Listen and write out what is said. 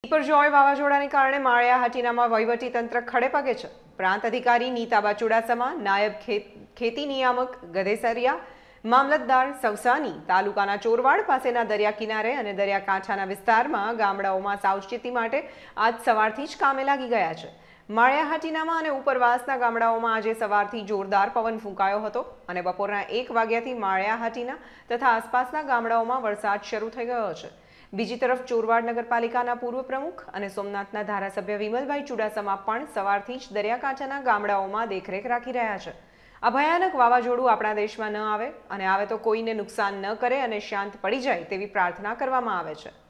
બિપરજોય વાવાઝોડાને કારણે માળિયા હાટીનામાં વહીવટીતંત્ર ખડે પગે છે। પ્રાંત અધિકારી નીતાબા ચુડાસમા, નાયબ ખેતી નિયામક ગધેસરિયા, મામલતદાર સવસાની તાલુકાના ચોરવાડ પાસેના દરિયા કિનારે અને દરિયાકાંઠાના વિસ્તારમાં ગામડાઓમાં સાવચેતી માટે આજ સવારથી જ કામે લાગી ગયા છે। માળિયા હાટીનામાં અને ઉપરવાસના ગામડાઓમાં આજે સવારથી જોરદાર પવન ફૂંકાયો હતો અને બપોરના 1 વાગ્યાથી માળિયા હાટીના તથા આસપાસના ગામડાઓમાં વરસાદ શરૂ થઈ ગયો છે। બીજી તરફ ચોરવાડ નગરપાલિકાના પૂર્વ પ્રમુખ અને સોમનાથના ધારાસભ્ય વિમલભાઈ ચુડાસમા પણ સવારથી જ દરિયાકાંઠાના ગામડાઓમાં દેખરેખ રાખી રહ્યા છે। આ ભયાનક વાવાઝોડું આપણા દેશમાં ન આવે અને આવે તો કોઈને નુકસાન ન કરે અને શાંત પડી જાય તેવી પ્રાર્થના કરવામાં આવે છે।